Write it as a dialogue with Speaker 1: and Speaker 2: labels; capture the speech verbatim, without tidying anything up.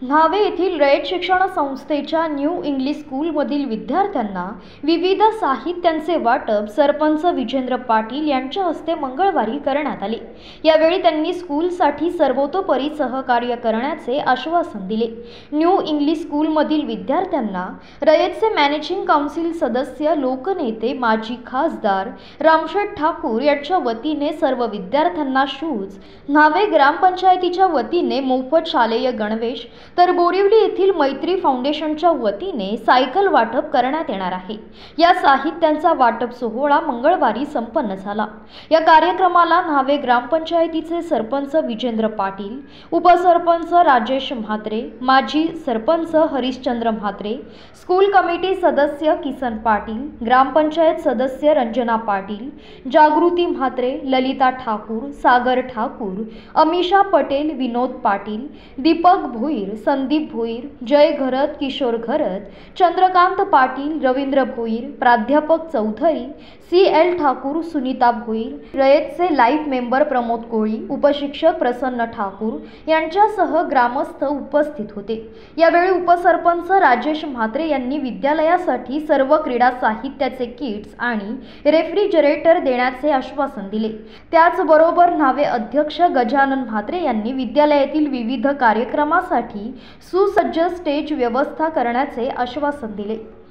Speaker 1: न्हावे येथील रयत शिक्षण संस्थेच्या न्यू इंग्लिश स्कूलमधील विद्यार्थ्यांना विविध साहित्यांचे वाटप सरपंच विजेंद्र पाटील यांच्या हस्ते मंगळवारी करण्यात आले। यावेळी त्यांनी स्कूलसाठी सर्वतोपरी सहकार्य करण्याचे आश्वासन दिले। न्यू इंग्लिश स्कूलमधील विद्यार्थ्यांना रयतचे मॅनेजिंग काउन्सिल सदस्य लोकनेते माजी खासदार रामशेठ ठाकूर यांच्या वतीने सर्व विद्यार्थ्यांना शूज, न्हावे ग्रामपंचायतीच्या वतीने मोफत शालेय गणवेश तर बोरिवली येथील मैत्री फाउंडेशनच्या वतीने सायकल वाटप करण्यात येणार आहे। या साहित्यांचा वाटप सोहळा मंगळवारी संपन्न झाला। या कार्यक्रमाला न्हावे ग्रामपंचायतीचे सरपंच विजेंद्र पाटील, उपसरपंच राजेश म्हात्रे, माजी सरपंच हरिश्चंद्र म्हात्रे, स्कूल कमिटी सदस्य किसन पाटील, ग्रामपंचायत सदस्य रंजना पाटील, जागृती म्हात्रे, ललिता ठाकूर, सागर ठाकूर, अमिषा पटेल, विनोद पाटील, दीपक भोईर, संदीप भोईर, जय घरत, किशोर घरत, चंद्रकांत पाटील, रवींद्र भोईर, प्राध्यापक चौधरी, सी एल ठाकूर, सुनीता भोईर, रयतचे लाईफ मेंबर प्रमोद कोळी, उपशिक्षक प्रसन्न ठाकूर यांच्यासह ग्रामस्थ उपस्थित होते। यावेळी उपसरपंच राजेश म्हात्रे यांनी विद्यालयासाठी सर्व क्रीडा साहित्याचे किट्स आणि रेफ्रिजरेटर देण्याचे आश्वासन दिले। त्याचबरोबर न्हावे अध्यक्ष गजानन म्हात्रे यांनी विद्यालयातील विविध कार्यक्रमासाठी सुसज्ज स्टेज व्यवस्था करण्याचे आश्वासन दिले।